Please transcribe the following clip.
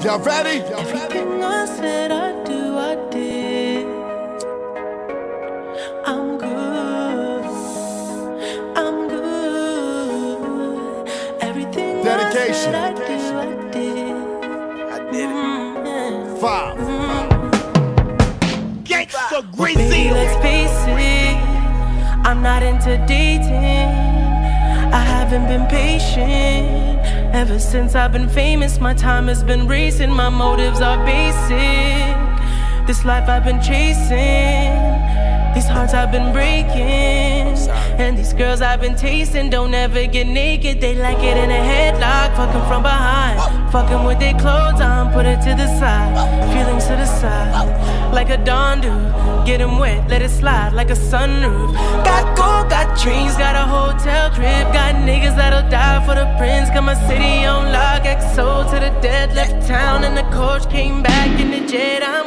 Y'all ready? Everything I said I do, I did. I'm good. I'm good. Everything Dedication. I said I do, I did. I did it. 5. Gangsta Well, baby, let's face it, I'm not into dating. I haven't been patient. Ever since I've been famous, my time has been racing. My motives are basic. This life I've been chasing, these hearts I've been breaking, and these girls I've been tasting don't ever get naked. They like it in a headlock, fucking from behind, fucking with their clothes on, put it to the side, feelings to the side, like a Dawn do. Get 'em wet, let it slide like a sunroof. Got gold, got dreams, got a hotel crib, got niggas that'll die for the prince. Got my city on lock, XO to the dead, left town and the coach came back in the jet.